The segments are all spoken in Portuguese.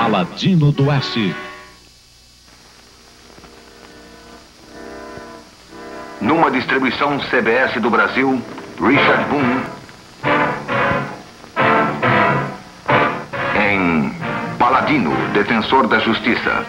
Paladino do Oeste. Numa distribuição CBS do Brasil, Richard Boone em Paladino, Defensor da Justiça.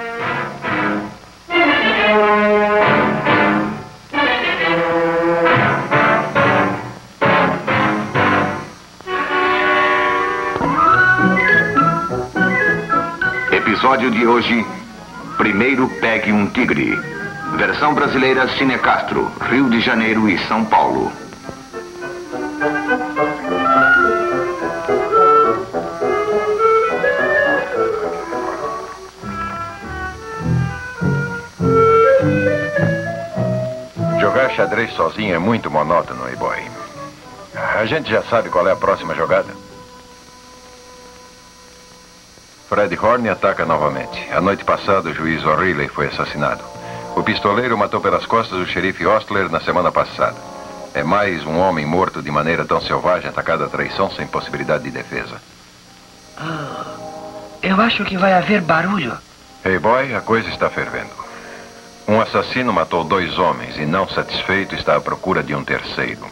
Episódio de hoje: Primeiro pegue um tigre. Versão brasileira Cine Castro, Rio de Janeiro e São Paulo. Jogar xadrez sozinho é muito monótono, E-Boy. A gente já sabe qual é a próxima jogada. Fred Horne ataca novamente. A noite passada, o juiz O'Reilly foi assassinado. O pistoleiro matou pelas costas o xerife Ostler na semana passada. É mais um homem morto de maneira tão selvagem, atacado à traição, sem possibilidade de defesa. Eu acho que vai haver barulho. Hey boy, a coisa está fervendo. Um assassino matou 2 homens e, não satisfeito, está à procura de um terceiro.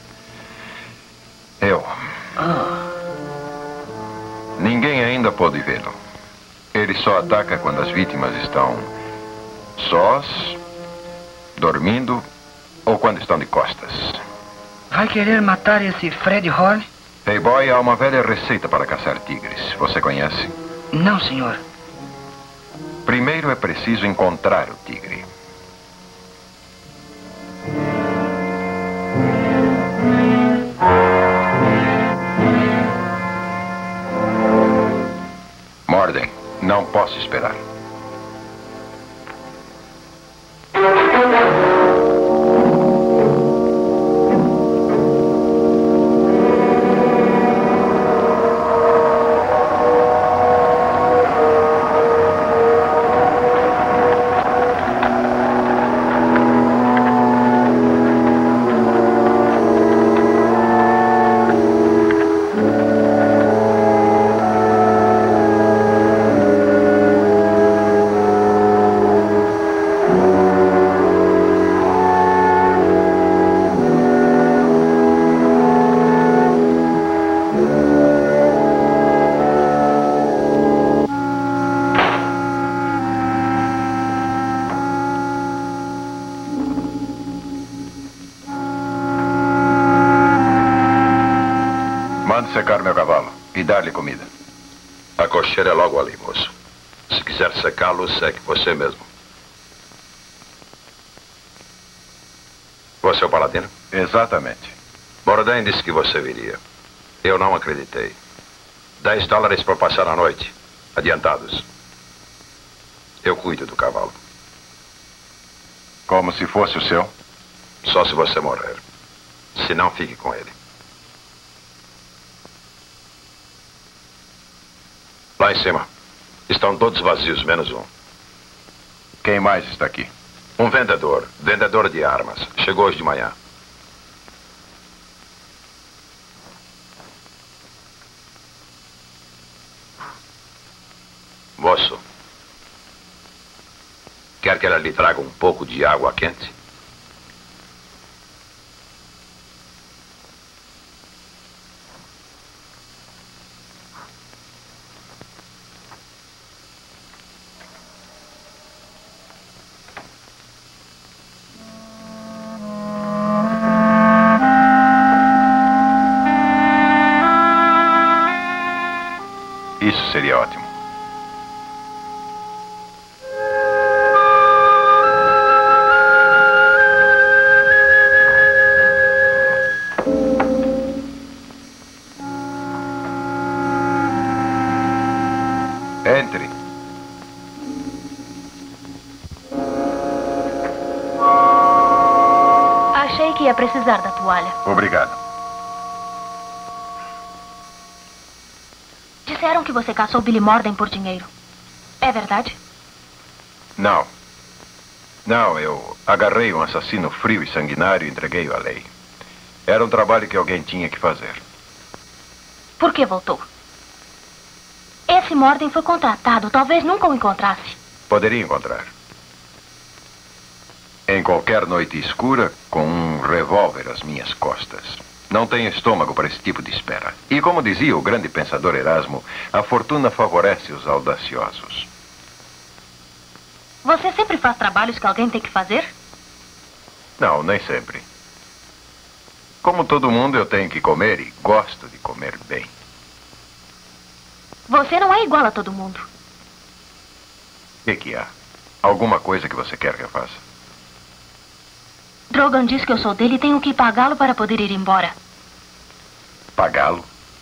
Ninguém ainda pôde vê-lo. Ele só ataca quando as vítimas estão sós, dormindo ou quando estão de costas. Vai querer matar esse Fred Horne? Hey boy, há uma velha receita para caçar tigres. Você conhece? Não, senhor. Primeiro é preciso encontrar o tigre. Morden, não posso esperar. Secar meu cavalo e dar-lhe comida. A cocheira é logo ali, moço. Se quiser secá-lo, seque você mesmo. Você é o Paladino? Exatamente. Borodin disse que você viria. Eu não acreditei. $10 para passar a noite. Adiantados. Eu cuido do cavalo. Como se fosse o seu? Só se você morrer. Se não, fique com ele. Lá em cima. Estão todos vazios, menos um. Quem mais está aqui? Um vendedor. Vendedor de armas. Chegou hoje de manhã. Moço. Quer que ela lhe traga um pouco de água quente? Isso seria ótimo. Entre. Achei que ia precisar da toalha. Obrigado. Disseram que você caçou Billy Morden por dinheiro. É verdade? Não. Não, eu agarrei um assassino frio e sanguinário e entreguei-o à lei. Era um trabalho que alguém tinha que fazer. Por que voltou? Esse Morden foi contratado. Talvez nunca o encontrasse. Poderia encontrar. Em qualquer noite escura, com um revólver às minhas costas. Não tenho estômago para esse tipo de espera. E como dizia o grande pensador Erasmo, a fortuna favorece os audaciosos. Você sempre faz trabalhos que alguém tem que fazer? Não, nem sempre. Como todo mundo, eu tenho que comer e gosto de comer bem. Você não é igual a todo mundo. O que há? Alguma coisa que você quer que eu faça? Drogan diz que eu sou dele e tenho que pagá-lo para poder ir embora. Pagá-lo?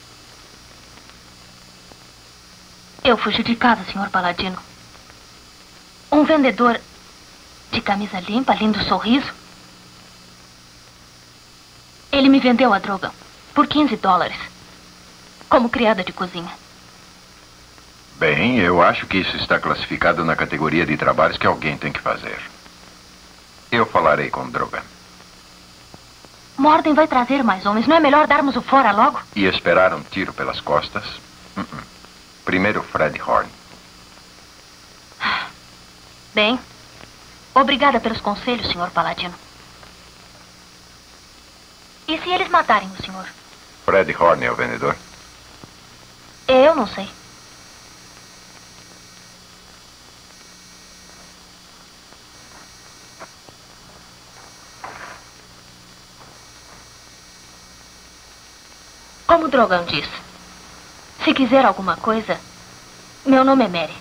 Eu fugi de casa, Sr. Paladino. Um vendedor de camisa limpa, lindo sorriso. Ele me vendeu a Drogan por $15, como criada de cozinha. Bem, eu acho que isso está classificado na categoria de trabalhos que alguém tem que fazer. Eu falarei com Drogan. Morden vai trazer mais homens. Não é melhor darmos o fora logo? E esperar um tiro pelas costas? Primeiro Fred Horn. Bem, obrigada pelos conselhos, Sr. Paladino. E se eles matarem o senhor? Fred Horn é o vendedor? Eu não sei. Como Drogan diz, se quiser alguma coisa, meu nome é Mary.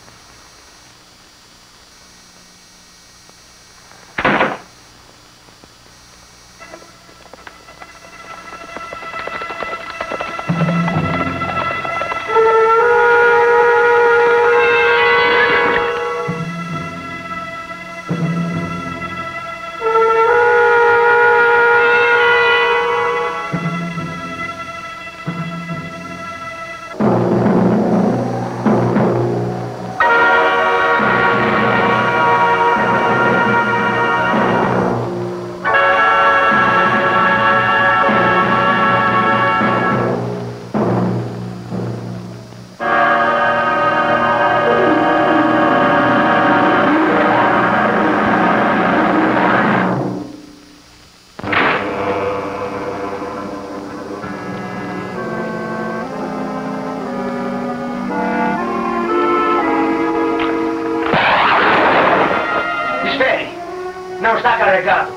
Não está carregado.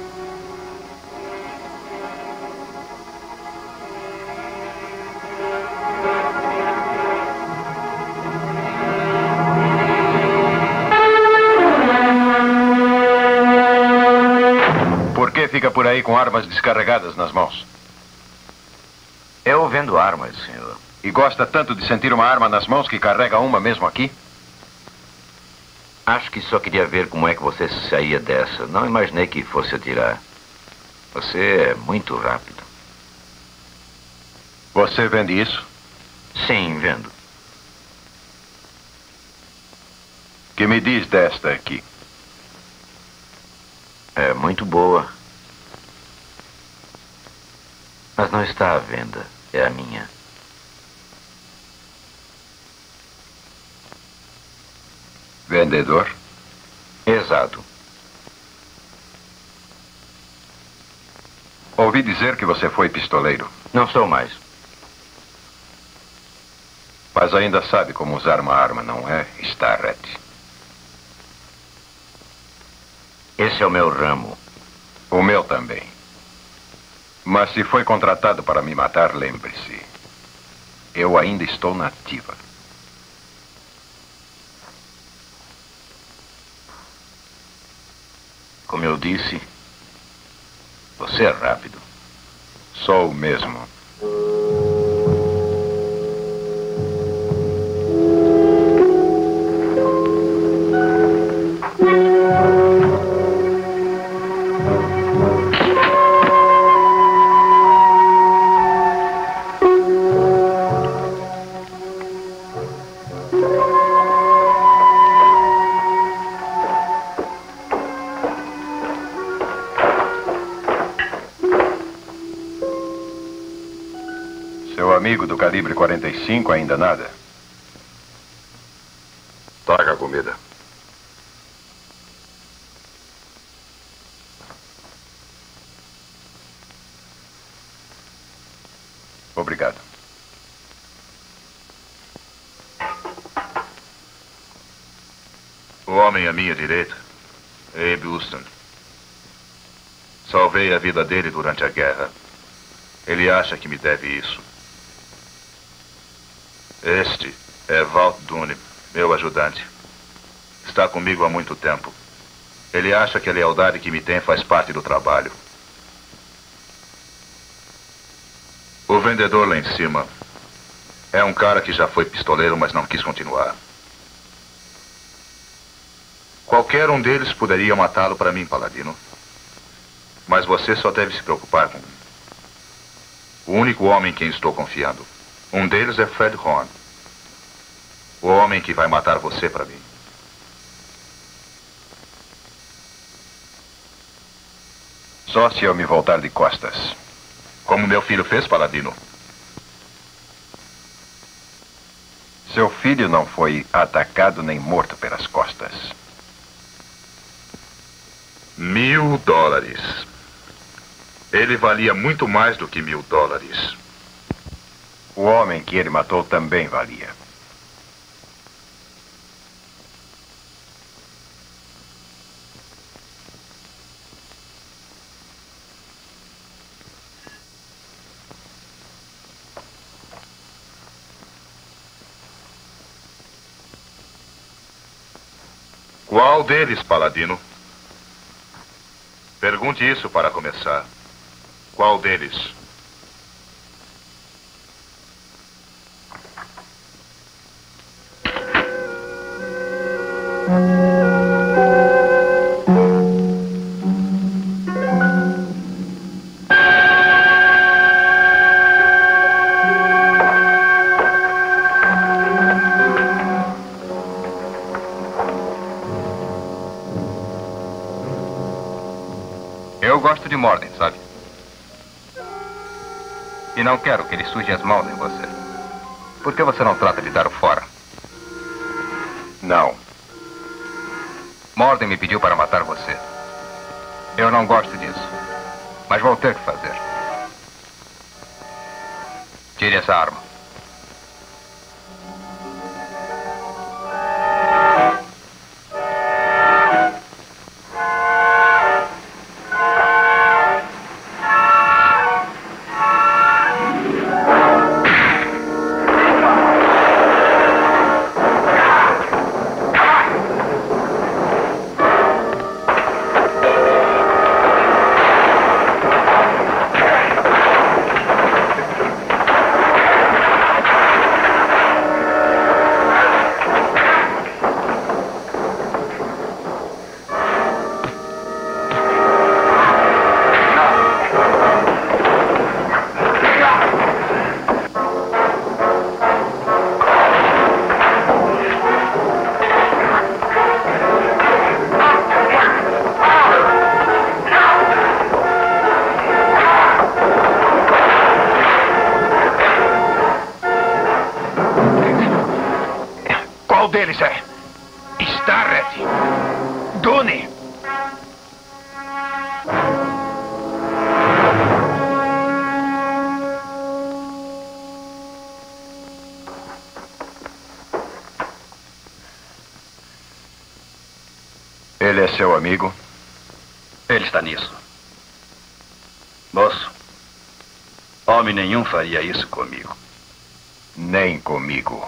Por que fica por aí com armas descarregadas nas mãos? Eu vendo armas, senhor. E gosta tanto de sentir uma arma nas mãos que carrega uma mesmo aqui? Acho que só queria ver como é que você saía dessa. Não imaginei que fosse atirar. Você é muito rápido. Você vende isso? Sim, vendo. Que me diz desta aqui? É muito boa. Mas não está à venda. É a minha. Vendedor? Exato. Ouvi dizer que você foi pistoleiro. Não sou mais. Mas ainda sabe como usar uma arma, não é, Starrett? Esse é o meu ramo. O meu também. Mas se foi contratado para me matar, lembre-se. Eu ainda estou na ativa. Como eu disse, você é rápido. Sou o mesmo. Amigo do calibre 45, ainda nada? comida. Obrigado. O homem à minha direita é Abe Houston. Salvei a vida dele durante a guerra. Ele acha que me deve isso. Este é Walt Dunne, meu ajudante. Está comigo há muito tempo. Ele acha que a lealdade que me tem faz parte do trabalho. O vendedor lá em cima é um cara que já foi pistoleiro, mas não quis continuar. Qualquer um deles poderia matá-lo para mim, Paladino. Mas você só deve se preocupar com o único homem em quem estou confiando. Um deles é Fred Horn. O homem que vai matar você para mim. Só se eu me voltar de costas. Como meu filho fez, Paladino. Seu filho não foi atacado nem morto pelas costas. $1.000. Ele valia muito mais do que $1.000. O homem que ele matou também valia. Qual deles, Paladino? Pergunte isso para começar. Qual deles? Eu gosto de Morden, sabe? E não quero que ele suje as mãos em você. Por que você não trata de dar o fora? Não. Morden me pediu para matar você. Eu não gosto disso. Mas vou ter que fazer. Tire essa arma. Qual deles é? Starrett. Dunne. Ele é seu amigo? Ele está nisso. Moço, homem nenhum faria isso comigo. Nem comigo.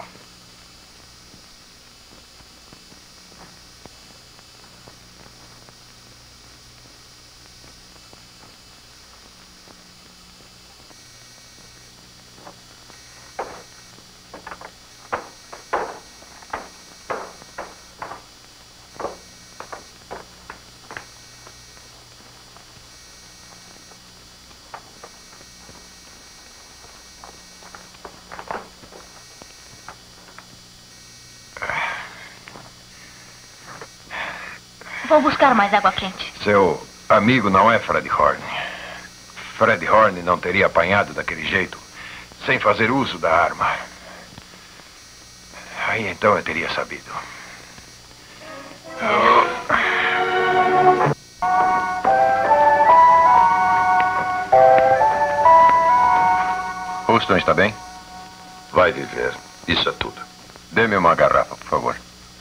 Vou buscar mais água quente. Seu amigo não é Fred Horn. Fred Horn não teria apanhado daquele jeito, sem fazer uso da arma. Aí então eu teria sabido. Houston está bem? Vai viver. Isso é tudo. Dê-me uma garrafa, por favor.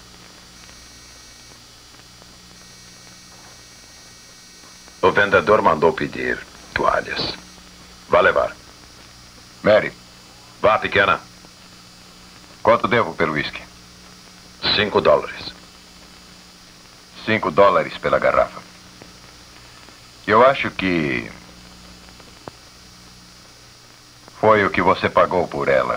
O vendedor mandou pedir toalhas. Vá levar. Mary, Vá, pequena. quanto devo pelo uísque? $5. $5 pela garrafa. Eu acho que foi o que você pagou por ela.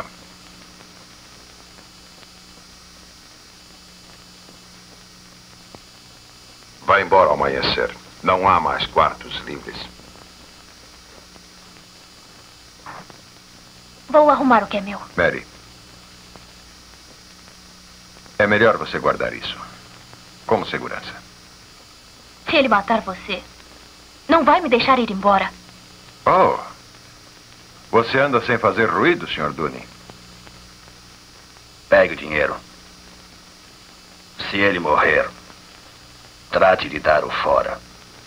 Vá embora ao amanhecer. Não há mais quartos livres. Vou arrumar o que é meu. Mary, é melhor você guardar isso como segurança. Se ele matar você, não vai me deixar ir embora. Oh, você anda sem fazer ruído, Sr. Dooney? Pegue o dinheiro. Se ele morrer, trate de dar o fora.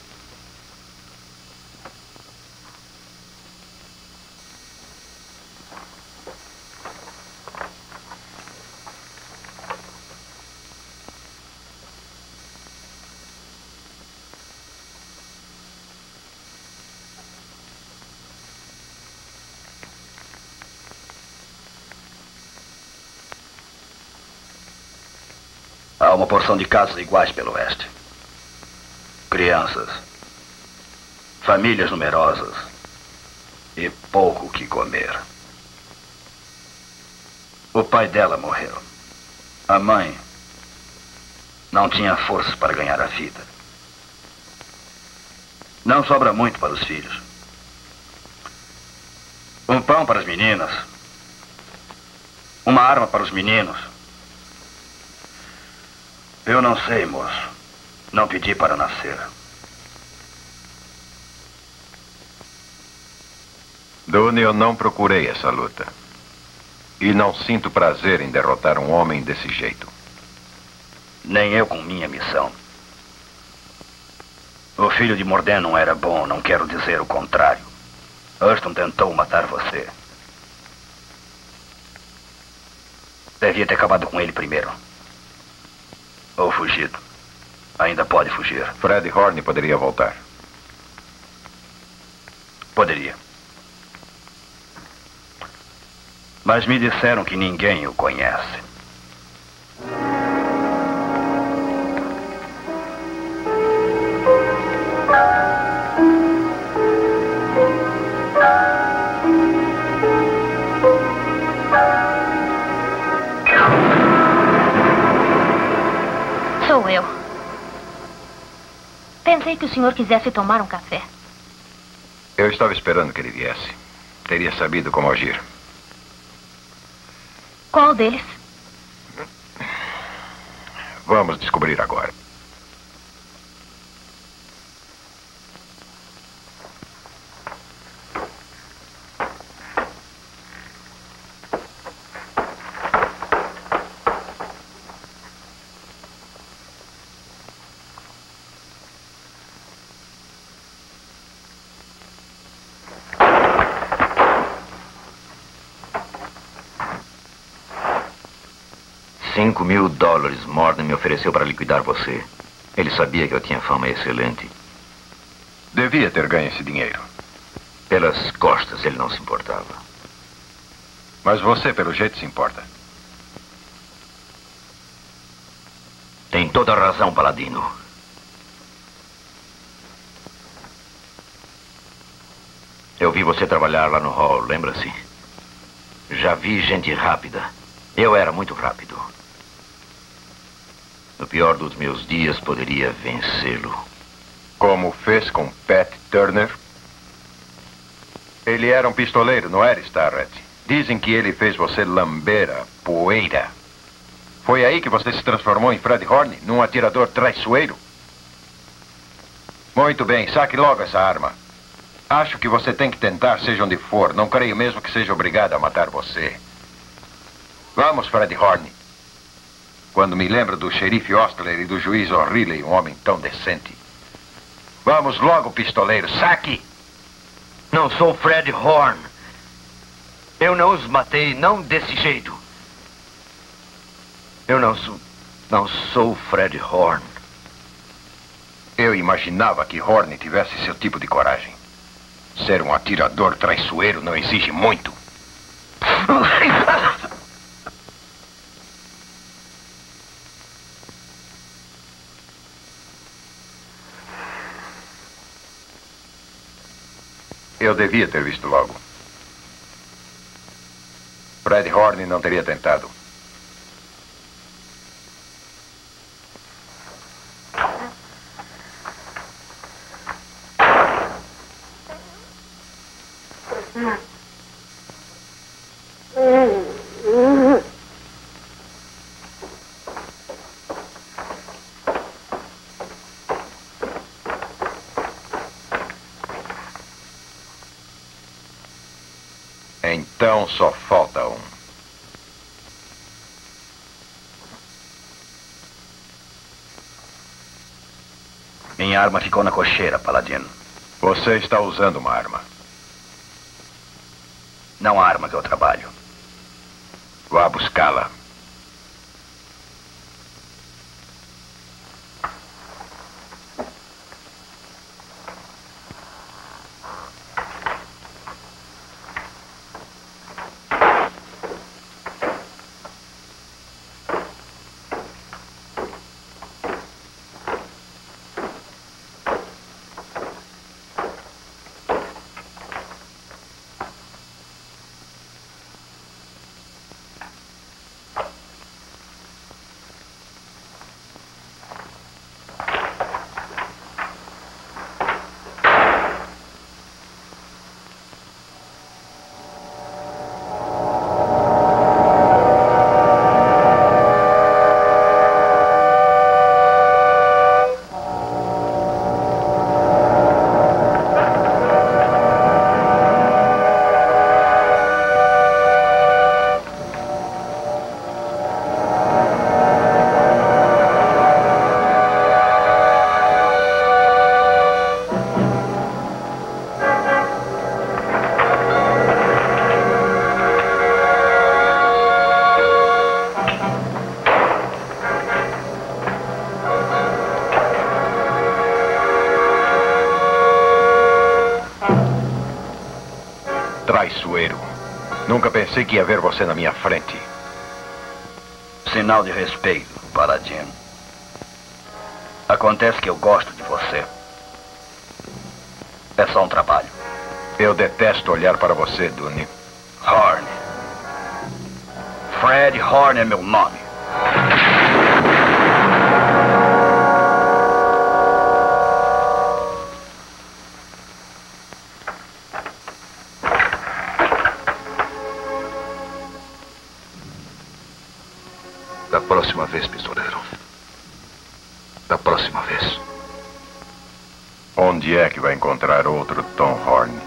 Há uma porção de casas iguais pelo oeste. Crianças, famílias numerosas e pouco o que comer. O pai dela morreu. A mãe não tinha forças para ganhar a vida. Não sobra muito para os filhos. Um pão para as meninas. Uma arma para os meninos. Eu não sei, moço. Não pedi para nascer. Dooney, eu não procurei essa luta. E não sinto prazer em derrotar um homem desse jeito. Nem eu com minha missão. O filho de Morden não era bom, não quero dizer o contrário. Houston tentou matar você. Devia ter acabado com ele primeiro. Ou fugido. Ainda pode fugir. Fred Horne poderia voltar. Poderia. Mas me disseram que ninguém o conhece. Sou eu. Pensei que o senhor quisesse tomar um café. Eu estava esperando que ele viesse. Teria sabido como agir. Qual deles? Vamos descobrir agora. $5.000 Morden me ofereceu para liquidar você. Ele sabia que eu tinha fama excelente. Devia ter ganho esse dinheiro. Pelas costas ele não se importava. Mas você, pelo jeito, se importa. Tem toda a razão, Paladino. Eu vi você trabalhar lá no hall, lembra-se? Já vi gente rápida. Eu era muito rápido. No pior dos meus dias, poderia vencê-lo. Como fez com Pat Turner? Ele era um pistoleiro, não era, Starrett? Dizem que ele fez você lamber a poeira. Foi aí que você se transformou em Fred Horne, num atirador traiçoeiro? Muito bem, saque logo essa arma. Acho que você tem que tentar, seja onde for. Não creio mesmo que seja obrigado a matar você. Vamos, Fred Horne. Quando me lembro do xerife Ostler e do juiz O'Reilly, um homem tão decente. Vamos logo, pistoleiro. Saque! Não sou Fred Horn. Eu não os matei, não desse jeito. Eu não sou Fred Horn. Eu imaginava que Horn tivesse seu tipo de coragem. Ser um atirador traiçoeiro não exige muito. Eu devia ter visto logo. Fred Horn não teria tentado. Então só falta um. Minha arma ficou na cocheira, Paladino. Você está usando uma arma. Não a arma que eu trabalho. Vá buscá-la. Traiçoeiro. Nunca pensei que ia ver você na minha frente. Sinal de respeito, Paladino. Acontece que eu gosto de você. É só um trabalho. Eu detesto olhar para você, Dune. Horn. Fred Horn é meu nome. Da próxima vez, pistoleiro. Da próxima vez. Onde é que vai encontrar outro Tom Horn?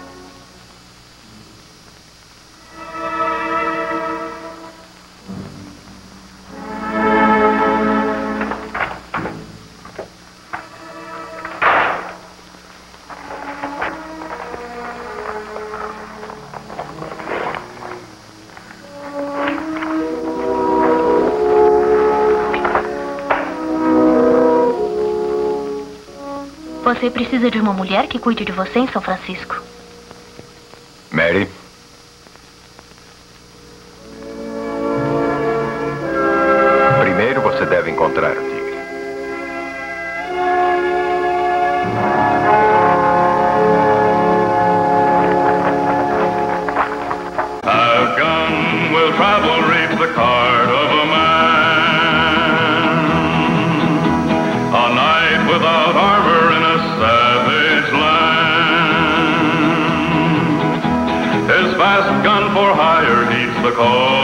Você precisa de uma mulher que cuide de você em São Francisco. Mary? Primeiro você deve encontrar o tigre. A gun will travel, reach the card of a man. A night without armor in a savage land. His fast gun for hire heeds the call.